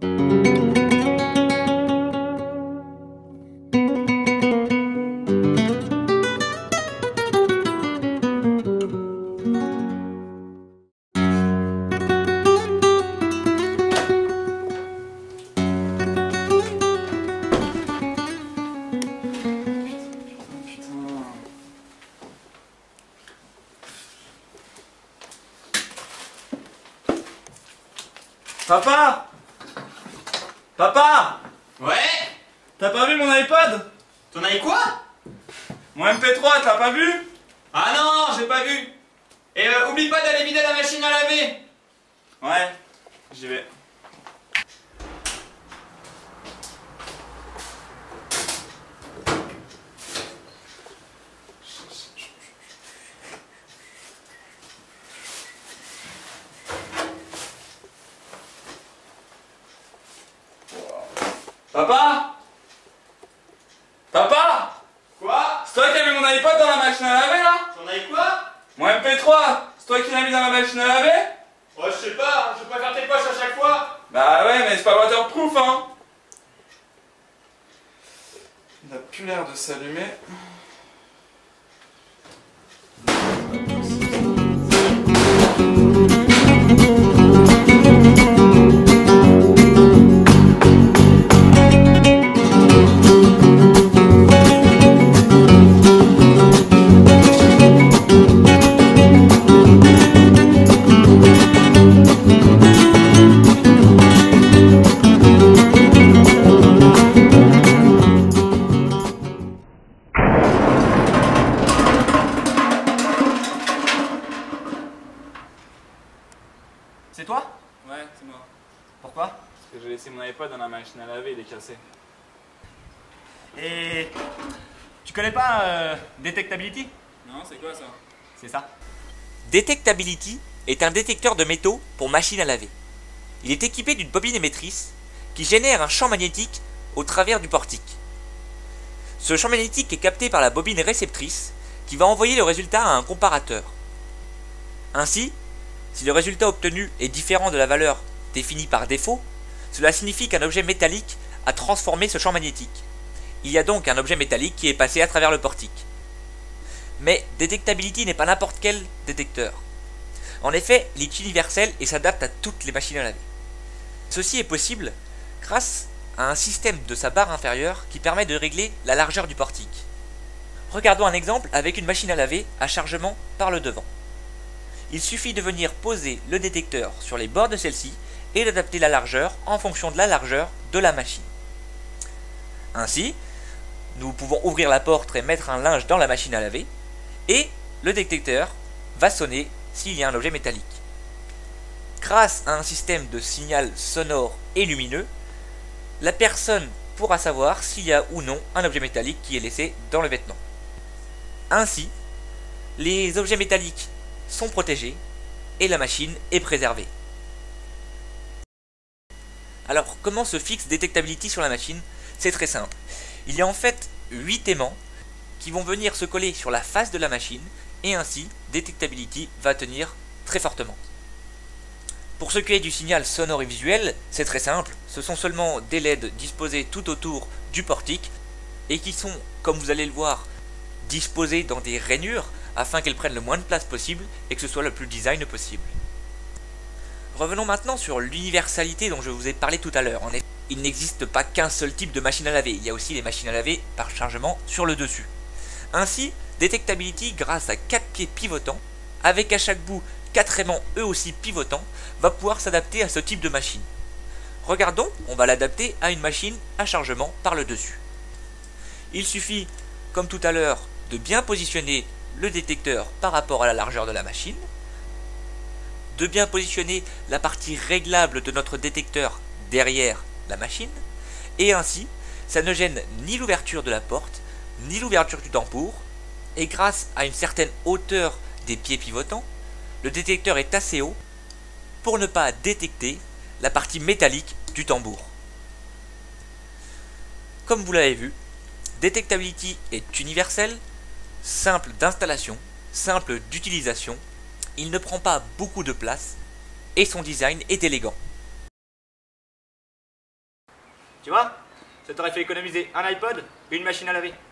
Papa! Papa! Ouais? T'as pas vu mon iPod? T'en as eu quoi? Mon MP3, t'as pas vu? Ah non, j'ai pas vu. Et oublie pas d'aller vider la machine à laver. Ouais, j'y vais. Papa? Papa? Quoi? C'est toi qui as mis mon iPod dans la machine à laver là? T'en as eu quoi? Mon MP3, c'est toi qui l'as mis dans la machine à laver? Oh, je sais pas, je vais pas faire tes poches à chaque fois. Bah ouais, mais c'est pas waterproof hein. Il a plus l'air de s'allumer. C'est toi? Ouais, c'est moi. Pourquoi? Parce que j'ai laissé mon iPod dans la machine à laver, il est cassé. Et tu connais pas Detectability? Non, c'est quoi ça? C'est ça. Detectability est un détecteur de métaux pour machine à laver. Il est équipé d'une bobine émettrice qui génère un champ magnétique au travers du portique. Ce champ magnétique est capté par la bobine réceptrice qui va envoyer le résultat à un comparateur. Ainsi, si le résultat obtenu est différent de la valeur définie par défaut, cela signifie qu'un objet métallique a transformé ce champ magnétique. Il y a donc un objet métallique qui est passé à travers le portique. Mais Detectability n'est pas n'importe quel détecteur. En effet, il est universel et s'adapte à toutes les machines à laver. Ceci est possible grâce à un système de sa barre inférieure qui permet de régler la largeur du portique. Regardons un exemple avec une machine à laver à chargement par le devant. Il suffit de venir poser le détecteur sur les bords de celle-ci et d'adapter la largeur en fonction de la largeur de la machine. Ainsi, nous pouvons ouvrir la porte et mettre un linge dans la machine à laver et le détecteur va sonner s'il y a un objet métallique. Grâce à un système de signal sonore et lumineux, la personne pourra savoir s'il y a ou non un objet métallique qui est laissé dans le vêtement. Ainsi, les objets métalliques sont protégés et la machine est préservée. Alors, comment se fixe Detectability sur la machine? C'est très simple. Il y a en fait 8 aimants qui vont venir se coller sur la face de la machine et ainsi Detectability va tenir très fortement. Pour ce qui est du signal sonore et visuel, c'est très simple. Ce sont seulement des LED disposés tout autour du portique et qui sont, comme vous allez le voir, disposés dans des rainures afin qu'elles prennent le moins de place possible et que ce soit le plus design possible. Revenons maintenant sur l'universalité dont je vous ai parlé tout à l'heure. En effet, il n'existe pas qu'un seul type de machine à laver, il y a aussi les machines à laver par chargement sur le dessus. Ainsi, Detectability, grâce à 4 pieds pivotants, avec à chaque bout 4 aimants eux aussi pivotants, va pouvoir s'adapter à ce type de machine. Regardons, on va l'adapter à une machine à chargement par le dessus. Il suffit, comme tout à l'heure, de bien positionner le détecteur par rapport à la largeur de la machine, de bien positionner la partie réglable de notre détecteur derrière la machine, et ainsi, ça ne gêne ni l'ouverture de la porte, ni l'ouverture du tambour, et grâce à une certaine hauteur des pieds pivotants, le détecteur est assez haut pour ne pas détecter la partie métallique du tambour. Comme vous l'avez vu, Detectability est universel, simple d'installation, simple d'utilisation, il ne prend pas beaucoup de place et son design est élégant. Tu vois? Ça t'aurait fait économiser un iPod et une machine à laver.